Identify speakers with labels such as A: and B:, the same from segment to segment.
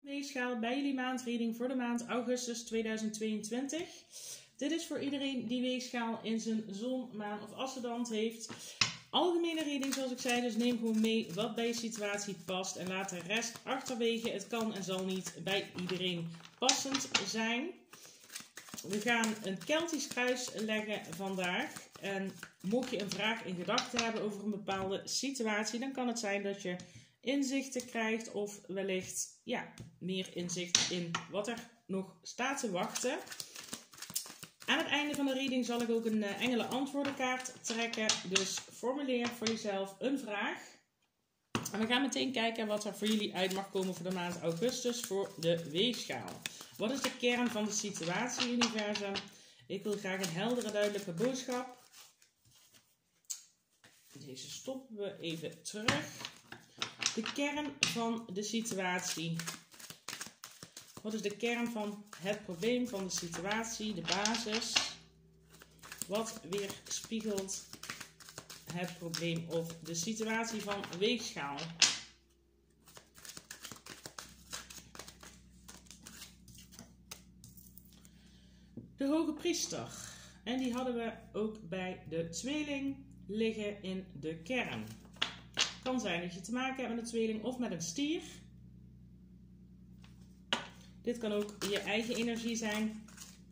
A: Weegschaal bij jullie maandreading voor de maand augustus 2022. Dit is voor iedereen die weegschaal in zijn zon, maan of ascendant heeft. Algemene reading zoals ik zei, dus neem gewoon mee wat bij je situatie past en laat de rest achterwege. Het kan en zal niet bij iedereen passend zijn. We gaan een Keltisch kruis leggen vandaag. En mocht je een vraag in gedachten hebben over een bepaalde situatie, dan kan het zijn dat je inzichten krijgt of wellicht meer inzicht in wat er nog staat te wachten. Aan het einde van de reading zal ik ook een engelen antwoordenkaart trekken. Dus formuleer voor jezelf een vraag. En we gaan meteen kijken wat er voor jullie uit mag komen voor de maand augustus voor de weegschaal. Wat is de kern van de situatie, universum? Ik wil graag een heldere, duidelijke boodschap. Deze stoppen we even terug. De kern van de situatie. Wat is de kern van het probleem van de situatie, de basis? Wat weerspiegelt het probleem of de situatie van weegschaal? De hoge priester. En die hadden we ook bij de tweeling liggen in de kern. Het kan zijn dat je te maken hebt met een tweeling of met een stier. Dit kan ook je eigen energie zijn.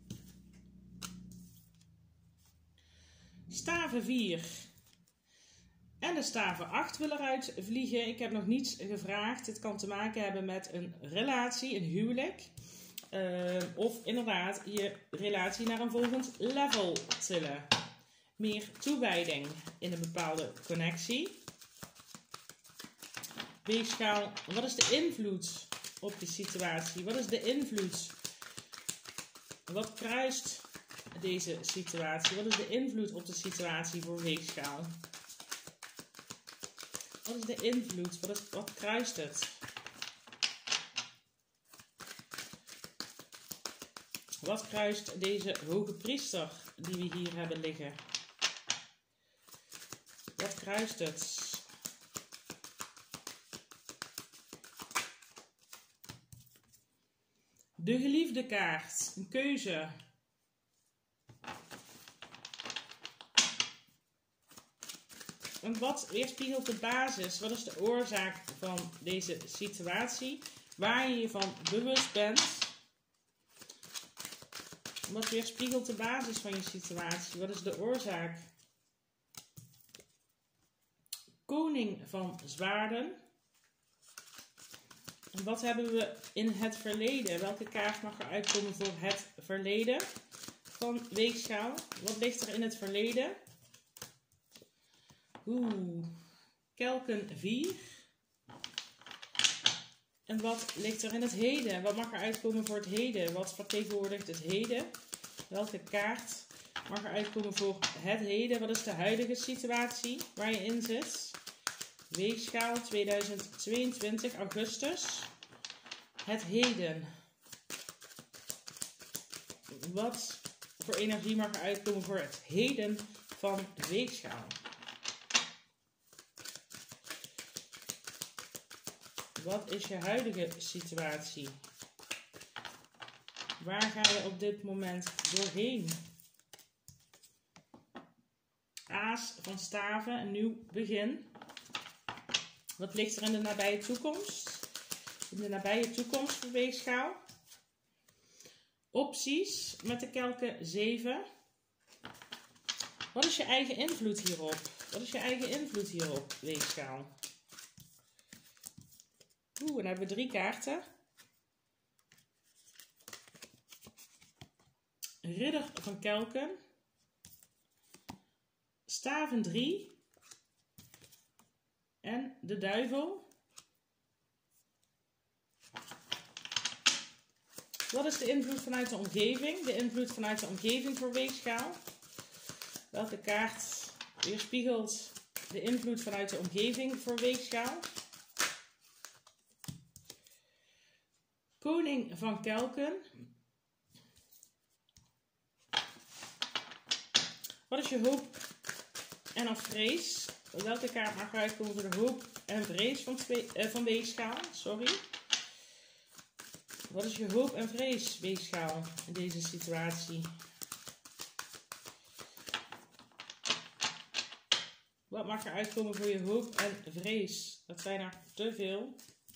A: Staven 4 en de staven 8 wil eruit vliegen. Ik heb nog niets gevraagd. Dit kan te maken hebben met een relatie, een huwelijk. Of inderdaad je relatie naar een volgend level tillen. Meer toewijding in een bepaalde connectie. Weegschaal, wat is de invloed op je situatie? Wat is de invloed? Wat kruist deze situatie? Wat is de invloed op de situatie voor weegschaal? Wat is de invloed? Wat kruist het? Wat kruist deze hoge priester die we hier hebben liggen? Wat kruist het? De geliefde kaart, een keuze. En wat weerspiegelt de basis? Wat is de oorzaak van deze situatie? Waar je je van bewust bent. Wat weerspiegelt de basis van je situatie? Wat is de oorzaak? Koning van zwaarden. En wat hebben we in het verleden? Welke kaart mag er uitkomen voor het verleden van weegschaal? Wat ligt er in het verleden? Kelken 4. En wat ligt er in het heden? Wat mag er uitkomen voor het heden? Wat vertegenwoordigt het heden? Welke kaart mag er uitkomen voor het heden? Wat is de huidige situatie waar je in zit? Weegschaal 2022 augustus. Het heden. Wat voor energie mag er uitkomen voor het heden van weegschaal? Wat is je huidige situatie? Waar ga je op dit moment doorheen? Aas van staven, een nieuw begin. Wat ligt er in de nabije toekomst? In de nabije toekomst voor weegschaal. Opties met de kelken 7. Wat is je eigen invloed hierop? Wat is je eigen invloed hierop, weegschaal? En dan hebben we 3 kaarten. Ridder van kelken. Staven 3. En de duivel. Wat is de invloed vanuit de omgeving? De invloed vanuit de omgeving voor weegschaal. Welke kaart weerspiegelt de invloed vanuit de omgeving voor weegschaal? Koning van kelken. Wat is je hoop en of vrees? Welke kaart mag eruit komen voor de hoop en vrees van weegschaal? Sorry. Wat is je hoop en vrees, weegschaal, in deze situatie? Wat mag er uitkomen voor je hoop en vrees? Dat zijn er te veel.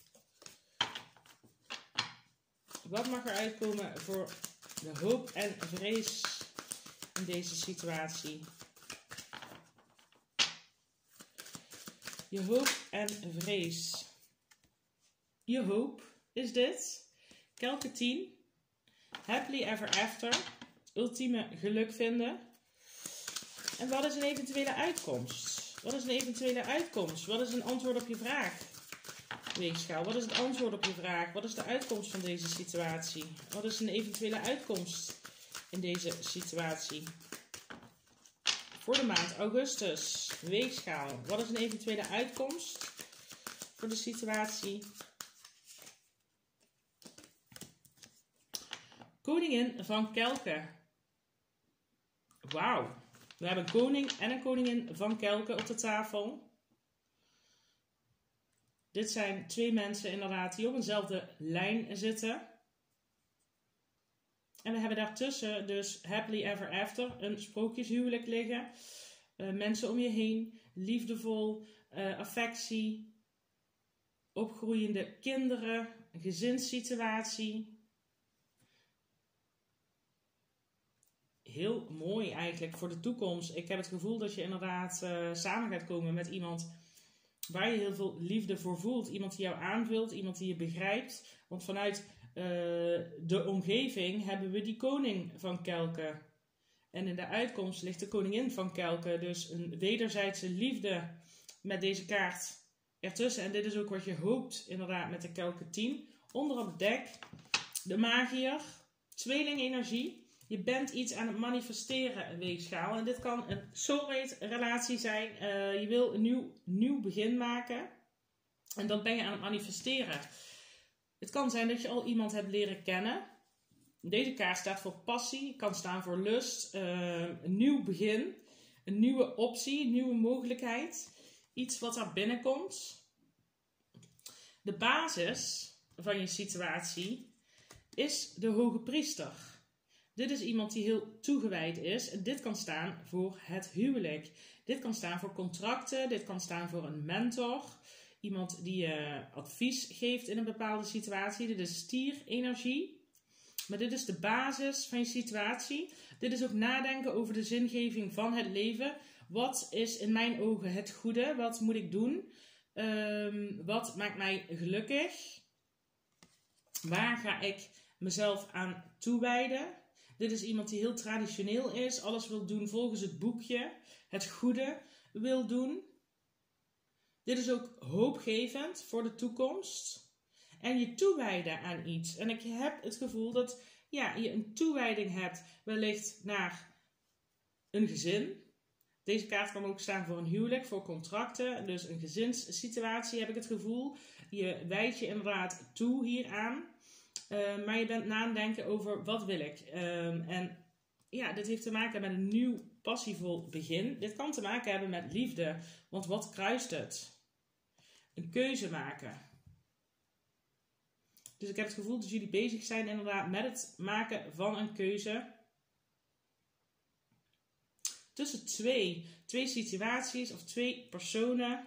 A: Wat mag er uitkomen voor de hoop en vrees in deze situatie? Je hoop en vrees. Je hoop is dit. Kelke 10. Happily ever after. Ultieme geluk vinden. En wat is een eventuele uitkomst? Wat is een eventuele uitkomst? Wat is een antwoord op je vraag? Weegschaal, wat is het antwoord op je vraag? Wat is de uitkomst van deze situatie? Wat is een eventuele uitkomst in deze situatie? Voor de maand augustus, weegschaal. Wat is een eventuele uitkomst voor de situatie? Koningin van Kelken. Wauw. We hebben een koning en een koningin van Kelken op de tafel. Dit zijn twee mensen inderdaad die op eenzelfde lijn zitten. En we hebben daartussen dus happily ever after, een sprookjeshuwelijk liggen. Mensen om je heen, liefdevol, affectie, opgroeiende kinderen, een gezinssituatie. Heel mooi eigenlijk voor de toekomst. Ik heb het gevoel dat je inderdaad samen gaat komen met iemand waar je heel veel liefde voor voelt. Iemand die jou aanvult, iemand die je begrijpt. Want vanuit de omgeving hebben we die koning van Kelken. En in de uitkomst ligt de koningin van Kelken. Dus een wederzijdse liefde met deze kaart ertussen. En dit is ook wat je hoopt inderdaad met de Kelken 10. Onder op het dek de magier, tweelingenergie. Je bent iets aan het manifesteren, een weegschaal. En dit kan een soulmate relatie zijn. Je wil een nieuw begin maken. En dat ben je aan het manifesteren. Het kan zijn dat je al iemand hebt leren kennen. Deze kaart staat voor passie. Kan staan voor lust. Een nieuw begin. Een nieuwe optie. Een nieuwe mogelijkheid. Iets wat er binnenkomt. De basis van je situatie is de hoge priester. Dit is iemand die heel toegewijd is. En dit kan staan voor het huwelijk. Dit kan staan voor contracten. Dit kan staan voor een mentor. Iemand die je advies geeft in een bepaalde situatie. Dit is stierenergie. Maar dit is de basis van je situatie. Dit is ook nadenken over de zingeving van het leven. Wat is in mijn ogen het goede? Wat moet ik doen? Wat maakt mij gelukkig? Waar ga ik mezelf aan toewijden? Dit is iemand die heel traditioneel is. Alles wil doen volgens het boekje. Het goede wil doen. Dit is ook hoopgevend voor de toekomst. En je toewijden aan iets. En ik heb het gevoel dat je een toewijding hebt wellicht naar een gezin. Deze kaart kan ook staan voor een huwelijk, voor contracten. Dus een gezinssituatie heb ik het gevoel. Je wijdt je inderdaad toe hieraan. Maar je bent na het denken over wat wil ik. En dit heeft te maken met een nieuw passievol begin. Dit kan te maken hebben met liefde. Want wat kruist het? Een keuze maken. Dus ik heb het gevoel dat jullie bezig zijn inderdaad met het maken van een keuze. Tussen twee situaties of twee personen.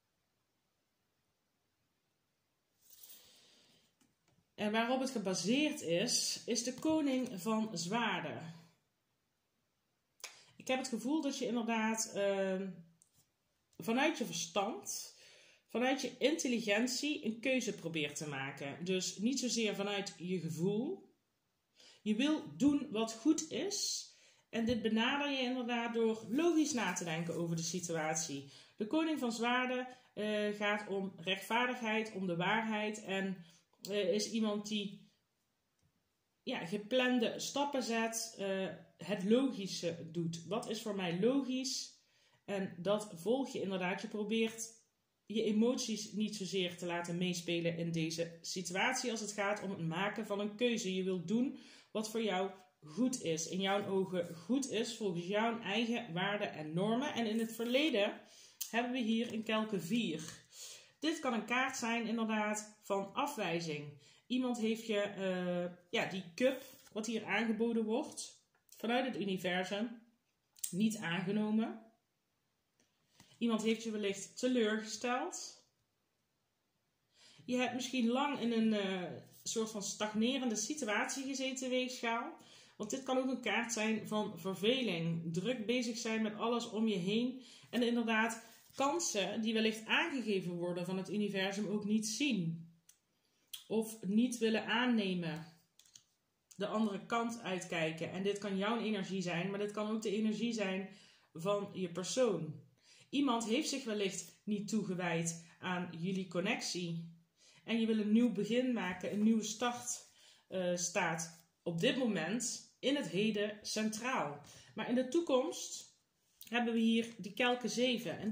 A: En waarop het gebaseerd is de koning van zwaarden. Ik heb het gevoel dat je inderdaad vanuit je verstand, vanuit je intelligentie een keuze probeert te maken. Dus niet zozeer vanuit je gevoel. Je wil doen wat goed is. En dit benader je inderdaad door logisch na te denken over de situatie. De koning van zwaarden gaat om rechtvaardigheid, om de waarheid en is iemand die geplande stappen zet, het logische doet. Wat is voor mij logisch? En dat volg je inderdaad. Je probeert je emoties niet zozeer te laten meespelen in deze situatie als het gaat om het maken van een keuze. Je wilt doen wat voor jou goed is. In jouw ogen goed is volgens jouw eigen waarden en normen. En in het verleden hebben we hier een Kelken 4. Dit kan een kaart zijn inderdaad van afwijzing. Iemand heeft je, die cup, wat hier aangeboden wordt, vanuit het universum, niet aangenomen. Iemand heeft je wellicht teleurgesteld. Je hebt misschien lang in een soort van stagnerende situatie gezeten, weegschaal. Want dit kan ook een kaart zijn van verveling. Druk bezig zijn met alles om je heen. En inderdaad kansen die wellicht aangegeven worden van het universum ook niet zien. Of niet willen aannemen. De andere kant uitkijken. En dit kan jouw energie zijn, maar dit kan ook de energie zijn van je persoon. Iemand heeft zich wellicht niet toegewijd aan jullie connectie. En je wil een nieuw begin maken, een nieuwe start staat op dit moment in het heden centraal. Maar in de toekomst hebben we hier de kelken 7. En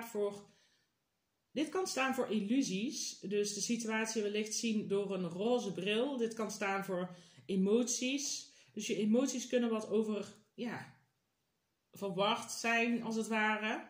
A: dit kan staan voor illusies. Dus de situatie wellicht zien door een roze bril. Dit kan staan voor emoties. Dus je emoties kunnen wat verward zijn als het ware.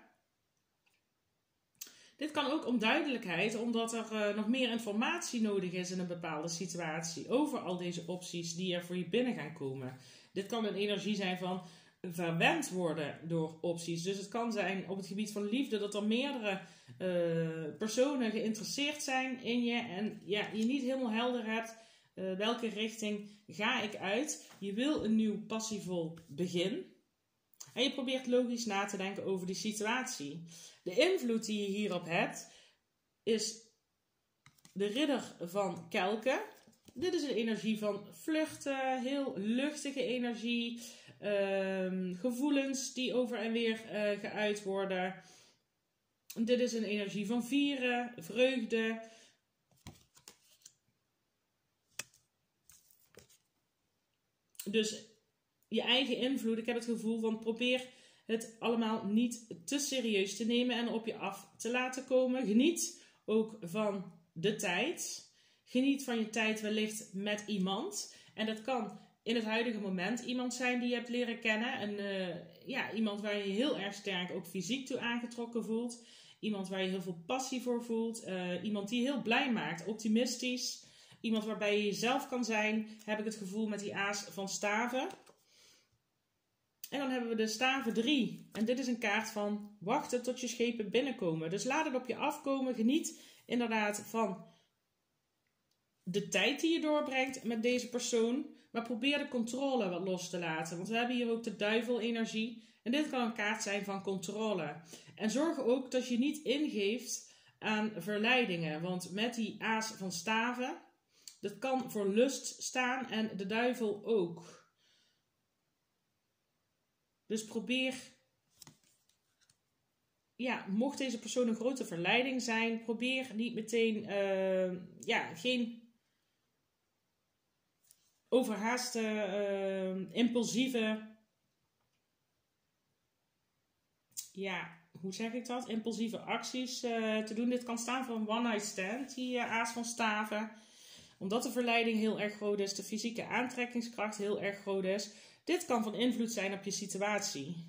A: Dit kan ook om duidelijkheid, omdat er nog meer informatie nodig is in een bepaalde situatie over al deze opties die er voor je binnen gaan komen. Dit kan een energie zijn van verwend worden door opties. Dus het kan zijn op het gebied van liefde dat er meerdere personen geïnteresseerd zijn in je en je niet helemaal helder hebt welke richting ga ik uit. Je wil een nieuw passievol begin. En je probeert logisch na te denken over die situatie. De invloed die je hierop hebt, is de ridder van kelken. Dit is een energie van vluchten, heel luchtige energie. Gevoelens die over en weer geuit worden. Dit is een energie van vieren, vreugde. Dus je eigen invloed, ik heb het gevoel van probeer het allemaal niet te serieus te nemen en op je af te laten komen. Geniet ook van de tijd. Geniet van je tijd wellicht met iemand. En dat kan in het huidige moment iemand zijn die je hebt leren kennen. Iemand waar je je heel erg sterk ook fysiek toe aangetrokken voelt. Iemand waar je heel veel passie voor voelt. Iemand die je heel blij maakt, optimistisch. Iemand waarbij je jezelf kan zijn, heb ik het gevoel met die aas van staven. En dan hebben we de staven 3. En dit is een kaart van wachten tot je schepen binnenkomen. Dus laat het op je afkomen. Geniet inderdaad van de tijd die je doorbrengt met deze persoon. Maar probeer de controle wat los te laten. Want we hebben hier ook de duivelenergie. En dit kan een kaart zijn van controle. En zorg ook dat je niet ingeeft aan verleidingen. Want met die aas van staven, dat kan voor lust staan en de duivel ook. Dus probeer, mocht deze persoon een grote verleiding zijn, probeer niet meteen, geen overhaaste, impulsieve, hoe zeg ik dat? Impulsieve acties te doen. Dit kan staan voor een one-night stand, die aas van staven. Omdat de verleiding heel erg groot is, de fysieke aantrekkingskracht heel erg groot is. Dit kan van invloed zijn op je situatie.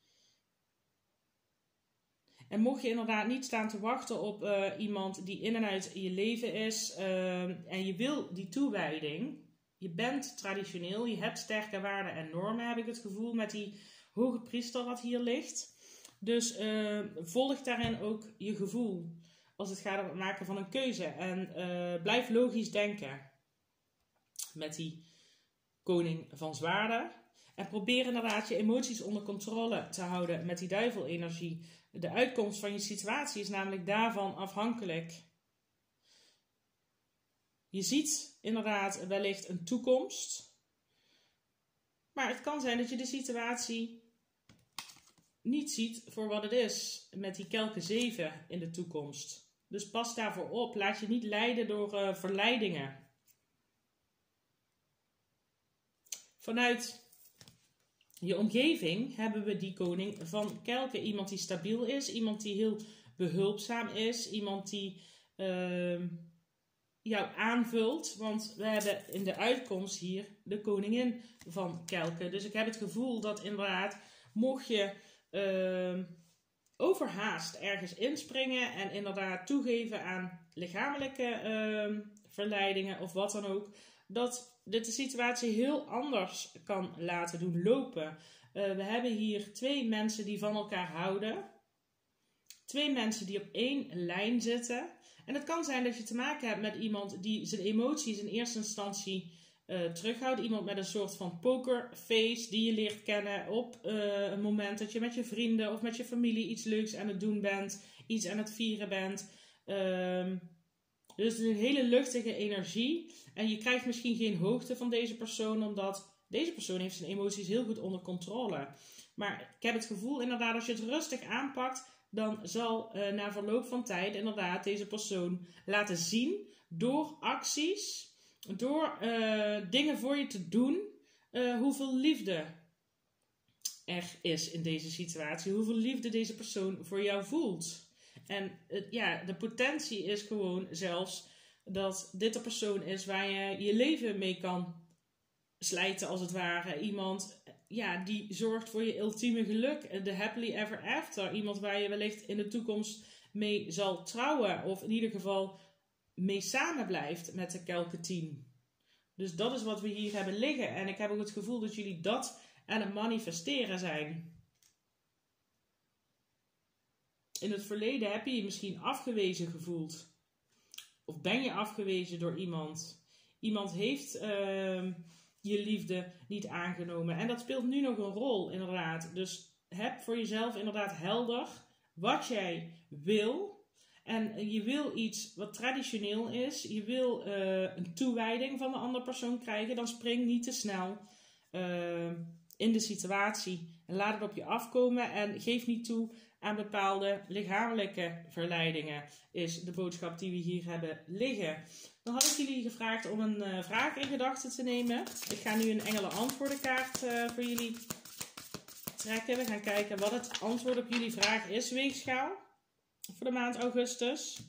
A: En mocht je inderdaad niet staan te wachten op iemand die in en uit je leven is en je wil die toewijding, je bent traditioneel, je hebt sterke waarden en normen, heb ik het gevoel, met die hoge priester wat hier ligt. Dus volg daarin ook je gevoel als het gaat om het maken van een keuze. En blijf logisch denken met die koning van zwaarden. En probeer inderdaad je emoties onder controle te houden met die duivelenergie. De uitkomst van je situatie is namelijk daarvan afhankelijk. Je ziet inderdaad wellicht een toekomst. Maar het kan zijn dat je de situatie niet ziet voor wat het is. Met die kelken 7 in de toekomst. Dus pas daarvoor op. Laat je niet leiden door verleidingen. Vanuit je omgeving hebben we die koning van kelken. Iemand die stabiel is. Iemand die heel behulpzaam is. Iemand die jou aanvult. Want we hebben in de uitkomst hier de koningin van kelken. Dus ik heb het gevoel dat inderdaad, mocht je overhaast ergens inspringen en inderdaad toegeven aan lichamelijke verleidingen of wat dan ook, dat dit de situatie heel anders kan laten doen lopen. We hebben hier 2 mensen die van elkaar houden. 2 mensen die op 1 lijn zitten. En het kan zijn dat je te maken hebt met iemand die zijn emoties in eerste instantie terughoudt. Iemand met een soort van pokerface die je leert kennen op een moment dat je met je vrienden of met je familie iets leuks aan het doen bent. Iets aan het vieren bent. Dus een hele luchtige energie. En je krijgt misschien geen hoogte van deze persoon, omdat deze persoon heeft zijn emoties heel goed onder controle. Maar ik heb het gevoel inderdaad, als je het rustig aanpakt, dan zal na verloop van tijd inderdaad deze persoon laten zien door acties, door dingen voor je te doen, hoeveel liefde er is in deze situatie. Hoeveel liefde deze persoon voor jou voelt. En de potentie is gewoon zelfs dat dit de persoon is waar je je leven mee kan slijten als het ware. Iemand die zorgt voor je ultieme geluk. De happily ever after. Iemand waar je wellicht in de toekomst mee zal trouwen. Of in ieder geval mee samen blijft met de kelke 10. Dus dat is wat we hier hebben liggen. En ik heb ook het gevoel dat jullie dat aan het manifesteren zijn. In het verleden heb je je misschien afgewezen gevoeld. Of ben je afgewezen door iemand. Iemand heeft je liefde niet aangenomen. En dat speelt nu nog een rol, inderdaad. Dus heb voor jezelf inderdaad helder wat jij wil. En je wil iets wat traditioneel is. Je wil een toewijding van de andere persoon krijgen. Dan spring niet te snel in de situatie. En laat het op je afkomen. En geef niet toe aan bepaalde lichamelijke verleidingen. Is de boodschap die we hier hebben liggen. Dan had ik jullie gevraagd om een vraag in gedachten te nemen. Ik ga nu een engelen antwoordenkaart voor jullie trekken. We gaan kijken wat het antwoord op jullie vraag is. Weegschaal. Voor de maand augustus.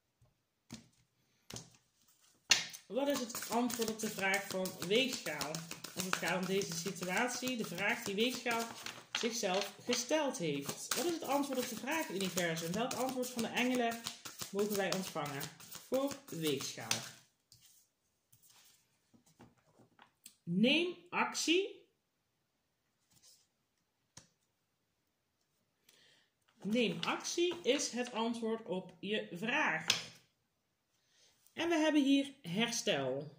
A: Wat is het antwoord op de vraag van Weegschaal? Als het gaat om deze situatie. De vraag die Weegschaal zichzelf gesteld heeft. Wat is het antwoord op de vraag, universum? Welk antwoord van de engelen mogen wij ontvangen voor Weegschaal? Neem actie. Neem actie is het antwoord op je vraag. En we hebben hier herstel.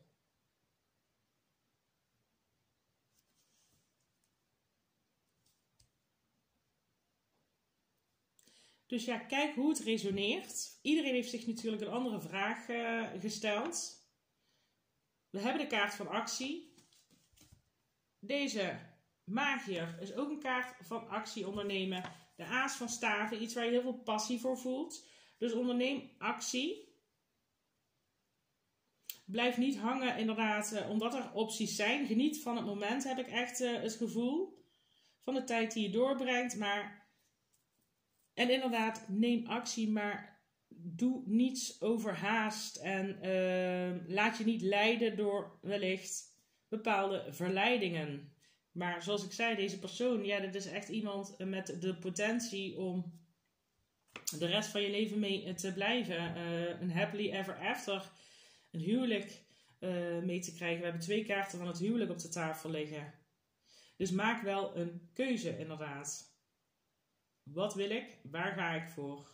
A: Dus ja, kijk hoe het resoneert. Iedereen heeft zich natuurlijk een andere vraag gesteld. We hebben de kaart van actie. Deze magier is ook een kaart van actie ondernemen. De aas van staven, iets waar je heel veel passie voor voelt. Dus onderneem actie. Blijf niet hangen inderdaad, omdat er opties zijn. Geniet van het moment, heb ik echt het gevoel. Van de tijd die je doorbrengt. En inderdaad, neem actie, maar doe niets overhaast. En laat je niet leiden door wellicht bepaalde verleidingen. Maar zoals ik zei, deze persoon, dit is echt iemand met de potentie om de rest van je leven mee te blijven. Een happily ever after, een huwelijk mee te krijgen. We hebben 2 kaarten van het huwelijk op de tafel liggen. Dus maak wel een keuze inderdaad. Wat wil ik? Waar ga ik voor?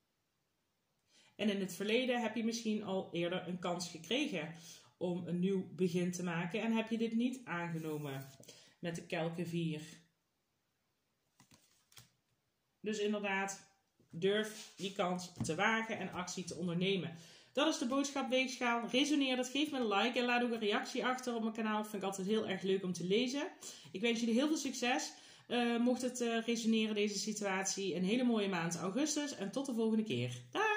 A: En in het verleden heb je misschien al eerder een kans gekregen om een nieuw begin te maken. En heb je dit niet aangenomen met de kelke 4. Dus inderdaad, durf die kans te wagen en actie te ondernemen. Dat is de boodschap Weegschaal. Resoneer dat, geef me een like en laat ook een reactie achter op mijn kanaal. Dat vind ik altijd heel erg leuk om te lezen. Ik wens jullie heel veel succes. Mocht het resoneren deze situatie, een hele mooie maand augustus. En tot de volgende keer. Dag!